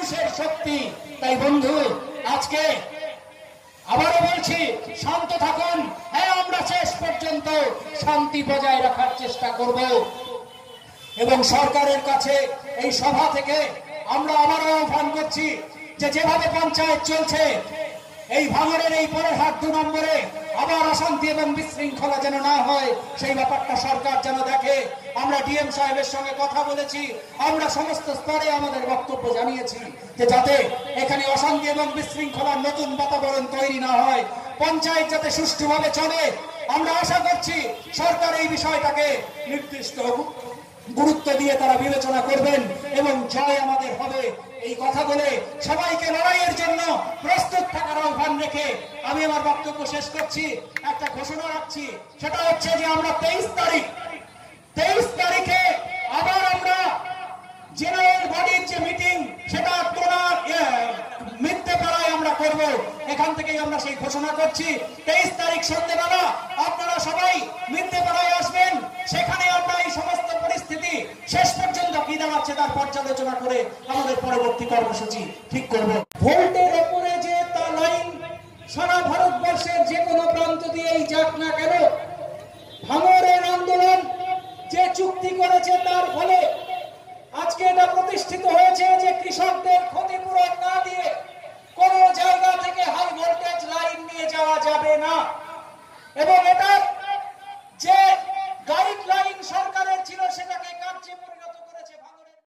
মানুষের শক্তি। তাই বন্ধু, আজকে আবারও বলছি, শান্ত থাকুন। হ্যাঁ, আমরা শেষ পর্যন্ত শান্তি বজায় রাখার চেষ্টা করব এবং সরকারের কাছে এই সভা থেকে আমরা আবারও আহ্বান করছি যে যেভাবে পঞ্চায়েত চলছে, এই ভাঙড়ের এই পরেরহাট 2 নম্বরে আবার অশান্তি এবং বিশৃঙ্খলা যেন না হয়, সেই ব্যাপারটা সরকার যেন দেখে। আমরা ডিএম সাহেবের সঙ্গে কথা বলেছি, আমরা সমস্ত স্তরে আমাদের বক্তব্য জানিয়েছি যে যাতে এখানে অশান্তি এবং বিশৃঙ্খলার নতুন বাতাবরণ তৈরি না হয়, পঞ্চায়েত যাতে সুষ্ঠুভাবে চলে। আমরা আশা করছি সরকার এই বিষয়টাকে নির্দিষ্ট গুরুত্ব দিয়ে তারা বিবেচনা করবেন এবং জয় আমাদের হবে। এই কথা বলে সবাইকে লড়াইয়ের জন্য প্রস্তুত থাকার আহ্বান রেখে আমি আমার বক্তব্য শেষ করছি। একটা ঘোষণা রাখছি, সেটা হচ্ছে যে আমরা 23 তারিখে আবার আমরা জেনারেল বডির যে মিটিং, সেটা মিথ্যেপাড়ায় আমরা করব। এখান থেকেই আমরা সেই ঘোষণা করছি। 23 তারিখ সন্ধ্যেবেলা আপনারা সবাই মিথ্যেপাড়ায় আসবেন। সেখানে আমরা এই সমস্ত পরিস্থিতি শেষ পর্যন্ত কি দাঁড়াচ্ছে তার পর্যালোচনা করে আমাদের পরবর্তী কর্মসূচি ঠিক করব। ভোল্টের ওপরে যে তা লাইন সারা ভারতবর্ষের যে কোনো প্রান্ত দিয়েই যাক না কেন, ভাঙড়ের আন্দোলন যে চুক্তি করেছে তার ফলে আজকে এটা প্রতিষ্ঠিত হয়েছে যে কৃষকদের ক্ষতিপূরণ না দিয়ে কোন জায়গা থেকে হাই ভোল্টেজ লাইন নিয়ে যাওয়া যাবে না। এবং এটা যে গাইডলাইন সরকারের ছিল সেটাকে